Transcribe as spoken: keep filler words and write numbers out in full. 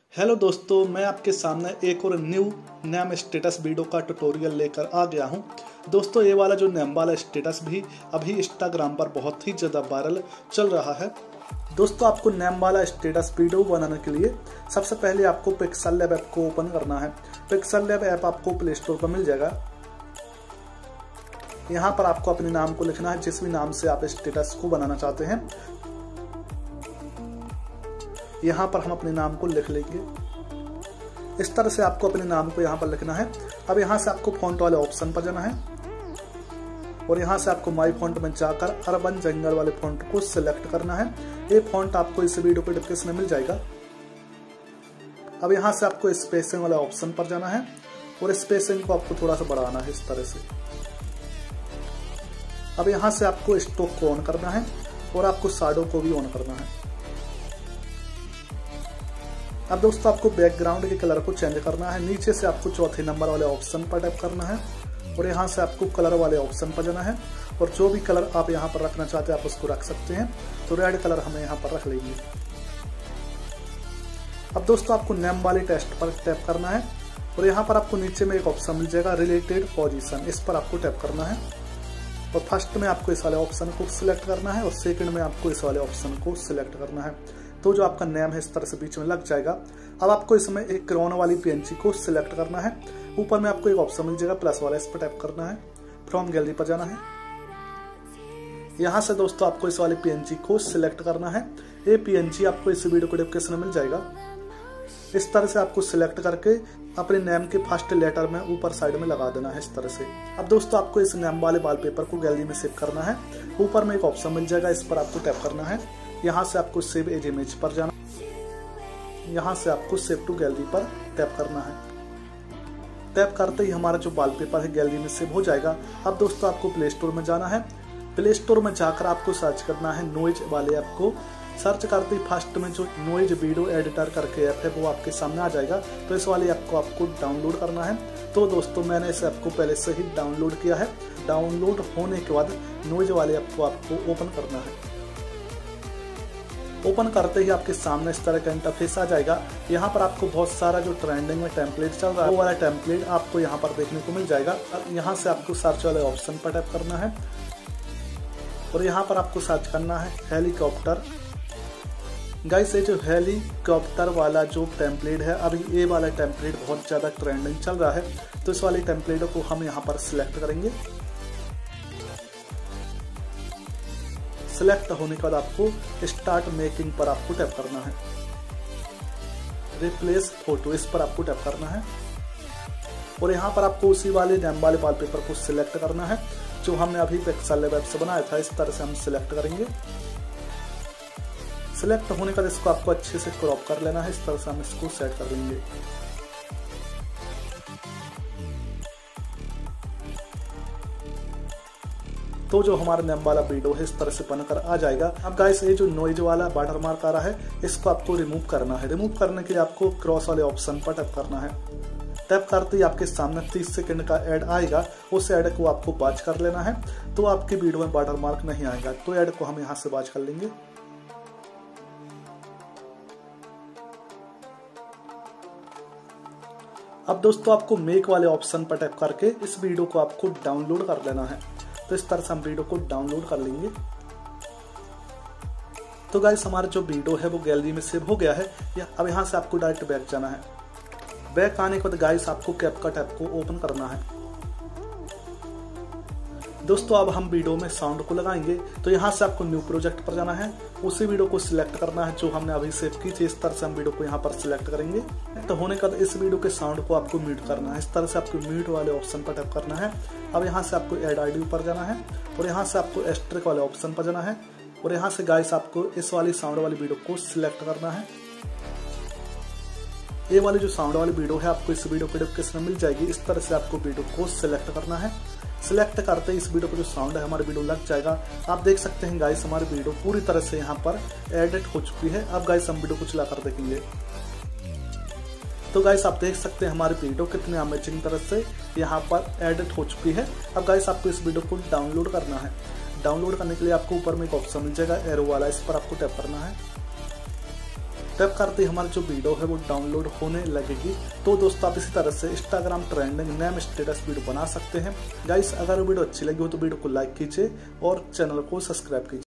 Hello दोस्तों, मैं आपके सामने एक और न्यू नेम स्टेटस वीडियो का ट्यूटोरियल लेकर आ गया हूं। दोस्तों, ये वाला जो नेम वाला स्टेटस भी अभी इंस्टाग्राम पर बहुत ही ज़्यादा वायरल चल रहा है। दोस्तों, आपको नेम वाला स्टेटस वीडियो बनाने के लिए सबसे पहले आपको पिक्सल लैब ऐप को ओपन करना है। पिक्सल लैब ऐप आपको प्ले स्टोर पर मिल जाएगा। यहाँ पर आपको अपने नाम को लिखना है, जिस भी नाम से आप स्टेटस को बनाना चाहते हैं। यहाँ पर हम अपने नाम को लिख लेंगे। इस तरह से आपको अपने नाम को यहाँ पर लिखना है। अब यहाँ से आपको फॉन्ट वाले ऑप्शन पर जाना है और यहाँ से आपको माई फॉन्ट में जाकर अर्बन जंगल वाले फॉन्ट को सिलेक्ट करना है। ये फॉन्ट आपको इस वीडियो के डिस्क्रिप्शन में मिल जाएगा। अब यहाँ से आपको स्पेसिंग वाले ऑप्शन पर जाना है और स्पेसिंग को आपको थोड़ा सा बढ़ाना है इस तरह से। अब यहाँ से आपको स्टॉक को ऑन करना है और आपको शैडो को भी ऑन करना है। अब दोस्तों, आपको बैकग्राउंड के कलर को चेंज करना है। नीचे से आपको चौथे नंबर वाले ऑप्शन पर टैप करना है और यहाँ से आपको कलर वाले ऑप्शन पर जाना है और जो भी कलर आप यहाँ पर रखना चाहते हैं आप उसको रख सकते हैं। तो रेड कलर हमें यहाँ पर रख लेंगे। अब दोस्तों, आपको नेम वाले टेक्स्ट पर टैप करना है और यहाँ पर आपको नीचे में एक ऑप्शन मिल जाएगा रिलेटेड पोजीशन, इस पर आपको टैप करना है और फर्स्ट में आपको इस वाले ऑप्शन को सिलेक्ट करना है और सेकंड में आपको इस वाले ऑप्शन को सिलेक्ट करना है। तो जो आपका नेम है इस तरह से बीच में लग जाएगा। अब आपको इसमें एक क्रेयॉन वाली पीएनजी को सिलेक्ट करना है। ऊपर में आपको एक ऑप्शन मिल जाएगा प्लस वाला, इस पर टैप करना है। फ्रॉम गैलरी पर जाना है। यहाँ से दोस्तों आपको इस वाले पीएनजी को सिलेक्ट करना है। ये पीएनजी आपको इस वीडियो को डिस्क्रिप्शन में मिल जाएगा। इस तरह से आपको सिलेक्ट करके अपने नेम के फर्स्ट लेटर में ऊपर साइड में लगा देना है इस तरह से। अब दोस्तों, आपको इस नेम वाले वॉलपेपर को गैलरी में सेव करना है। ऊपर में एक ऑप्शन मिल जाएगा, इस पर आपको टैप करना है। यहाँ से आपको सेव एज इमेज पर जाना, यहाँ से आपको सेव टू गैलरी पर टैप करना है। टैप करते ही हमारा जो वॉलपेपर है गैलरी में सेव हो जाएगा। अब दोस्तों, आपको प्ले स्टोर में जाना है। प्ले स्टोर में जाकर आपको सर्च करना है नॉइज वाले ऐप को। सर्च करते ही फर्स्ट में जो नॉइज वीडियो एडिटर करके ऐप है वो आपके सामने आ जाएगा। तो इस वाले ऐप को आपको डाउनलोड करना है। तो दोस्तों, मैंने इस ऐप को पहले से ही डाउनलोड किया है। डाउनलोड होने के बाद नॉइज वाले ऐप को आपको ओपन करना है। ओपन करते ही आपके सामने इस तरह का इंटरफेस आ जाएगा। यहाँ पर आपको बहुत सारा जो ट्रेंडिंग में टेम्पलेट चल रहा है वो वाला टेम्पलेट आपको यहाँ पर देखने को मिल जाएगा। अब यहाँ से आपको सर्च वाले ऑप्शन पर टैप करना है और यहाँ पर आपको सर्च करना है हेलीकॉप्टर। गाइस, ये जो हेलीकॉप्टर वाला जो टेम्पलेट है, अभी ये वाला टेम्पलेट बहुत ज़्यादा ट्रेंडिंग चल रहा है। तो इस वाले टेम्पलेट को हम यहाँ पर सिलेक्ट करेंगे। सिलेक्ट होने के बाद आपको स्टार्ट मेकिंग पर आपको टैप करना है। रिप्लेस फोटो, इस पर आपको टैप करना है और यहाँ पर आपको उसी वाले नेम वाले वॉलपेपर को सिलेक्ट करना है जो हमने अभी पिक्सल लैब से बनाया था। इस तरह से हम सिलेक्ट करेंगे। सिलेक्ट होने के बाद इसको आपको अच्छे से क्रॉप कर लेना है। इस तरह से हम इसको सेट कर लेंगे। तो जो हमारा नेम वाला वीडियो है इस तरह से बनकर आ जाएगा। अब गाइस, ये जो नॉइज वाला वाटर मार्क आ रहा है इसको आपको रिमूव करना है। रिमूव करने के लिए आपको क्रॉस वाले ऑप्शन पर टैप करना है। टैप करते ही आपके सामने तीस सेकंड का ऐड आएगा। उस ऐड को आपको वॉच कर लेना है तो आपकी वीडियो में वाटर मार्क नहीं आएगा। तो ऐड को हम यहाँ से वॉच कर लेंगे। अब दोस्तों, आपको मेक वाले ऑप्शन पर टैप करके इस वीडियो को आपको डाउनलोड कर लेना है। तो इस तरह से हम वीडियो को डाउनलोड कर लेंगे। तो गाइस, हमारा जो वीडियो है वो गैलरी में सेव हो गया है। या अब यहाँ से आपको डायरेक्ट बैक जाना है। बैक आने के बाद गाइस आपको कैपकट ऐप को ओपन करना है। दोस्तों, अब हम वीडियो में साउंड को लगाएंगे। तो यहाँ से आपको न्यू प्रोजेक्ट पर जाना है। उसी वीडियो को सिलेक्ट करना है जो हमने अभी सेव की थी। इस तरह से हम वीडियो को यहाँ पर सिलेक्ट करेंगे। तो होने के बाद इस वीडियो के साउंड को आपको म्यूट करना है। इस तरह से आपको म्यूट वाले ऑप्शन पर टैप करना है। अब यहाँ से आपको ऐड आईडी पर जाना है और यहाँ से आपको एस्ट्रिक वाले ऑप्शन पर जाना है और यहाँ से गाइस आपको इस वाली साउंड वाली वीडियो को सिलेक्ट करना है। ये वाली जो साउंड वाली वीडियो है आपको इस वीडियो के डिस्क्रिप्शन में मिल जाएगी। इस तरह से आपको वीडियो को सिलेक्ट करना है। सिलेक्ट करते ही इस वीडियो का जो साउंड है हमारे वीडियो लग जाएगा। आप देख सकते हैं गाइस, हमारी वीडियो पूरी तरह से यहाँ पर एडिट हो चुकी है। अब गाइस, हम वीडियो को चलाकर देखेंगे। तो गाइस, आप देख सकते हैं हमारी वीडियो कितने अमेजिंग तरह से यहाँ पर एडिट हो चुकी है। अब गाइस, आपको इस वीडियो को डाउनलोड करना है। डाउनलोड करने के लिए आपको ऊपर में एक ऑप्शन मिल जाएगा एरो वाला, इस पर आपको टैप करना है। टैप करते ही हमारी जो वीडियो है वो डाउनलोड होने लगेगी। तो दोस्तों आप इसी तरह से Instagram trending name status video बना सकते हैं। गाइस अगर वीडियो अच्छी लगी हो तो वीडियो को लाइक कीजिए और चैनल को सब्सक्राइब कीजिए।